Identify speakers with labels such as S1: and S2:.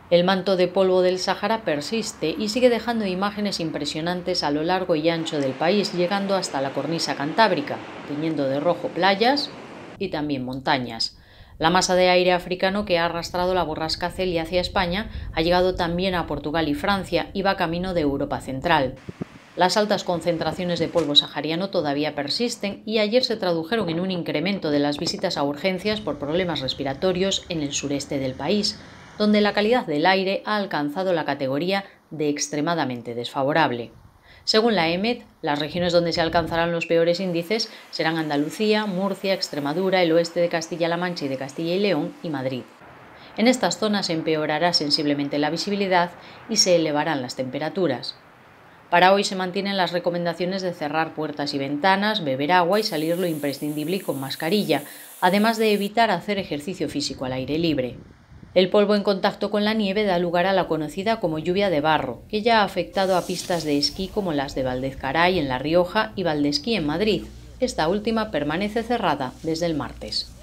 S1: El manto de polvo del Sáhara persiste y sigue dejando imágenes impresionantes a lo largo y ancho del país, llegando hasta la cornisa cantábrica, tiñendo de rojo playas y también montañas. La masa de aire africano que ha arrastrado la borrasca Celia hacia España ha llegado también a Portugal y Francia y va camino de Europa central. Las altas concentraciones de polvo sahariano todavía persisten y ayer se tradujeron en un incremento de las visitas a urgencias por problemas respiratorios en el sureste del país, donde la calidad del aire ha alcanzado la categoría de extremadamente desfavorable. Según la EMET, las regiones donde se alcanzarán los peores índices serán Andalucía, Murcia, Extremadura, el oeste de Castilla-La Mancha y de Castilla y León y Madrid. En estas zonas empeorará sensiblemente la visibilidad y se elevarán las temperaturas. Para hoy se mantienen las recomendaciones de cerrar puertas y ventanas, beber agua y salir lo imprescindible y con mascarilla, además de evitar hacer ejercicio físico al aire libre. El polvo en contacto con la nieve da lugar a la conocida como lluvia de barro, que ya ha afectado a pistas de esquí como las de Valdezcaray en La Rioja y Valdesquí en Madrid. Esta última permanece cerrada desde el martes.